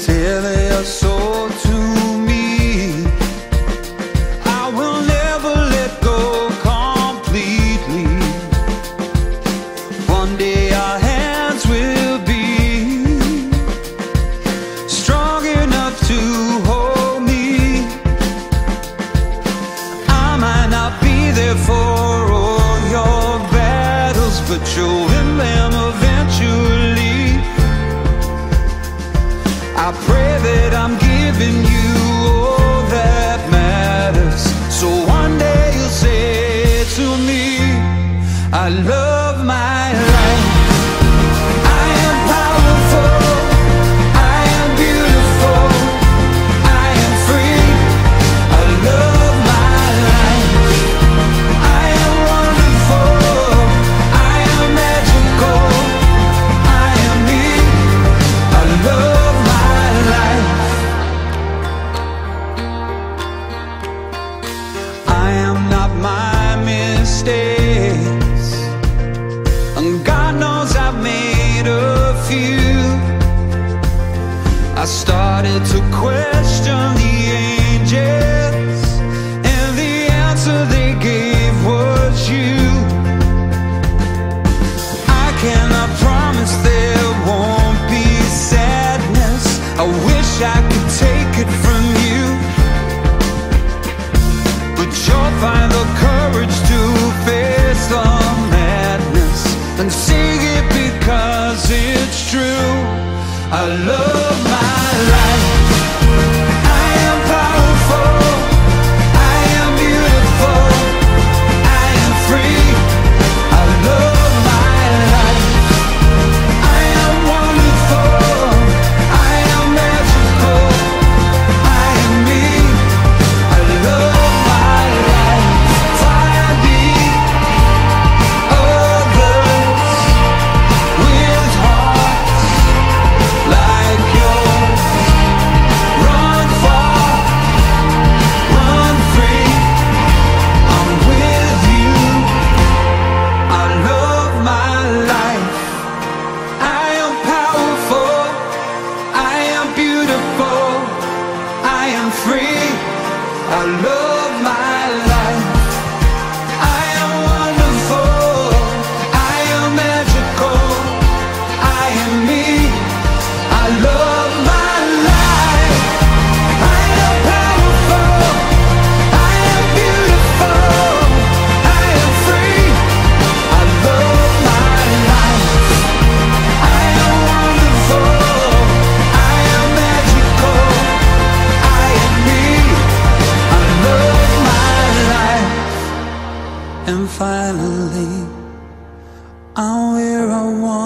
tell your soul to me. I will never let go completely. One day our hands will be strong enough to hold me. I might not be there for all your battles, but you'll win them eventually. I pray that I'm giving you all that matters, so one day you'll say to me, I love my life. I am powerful, I am beautiful, I am free. I love my life. I am wonderful, I am magical, I am me. I love my life. I am not my mistakes, and God knows I've made a few. I started to question the angels, and the answer they gave was you. I cannot promise there won't be sadness. I wish I could take it from you, but you'll find the courage to face the madness and sing it because it's true. I love my life. I am powerful, I am beautiful, I am free. I love my life. I am wonderful, I am magical, I am me. I love my life. Fire beat others with hearts like yours. Run far, run free. I'm with you. I love my life. I am powerful, I am beautiful, I am free. I love my life. I am wonderful, I am magical, I am me. I love my life. I am powerful, I am beautiful, I am free. I love my life. I am wonderful, I am magical, I am me. I love my life. And finally, I'm where I want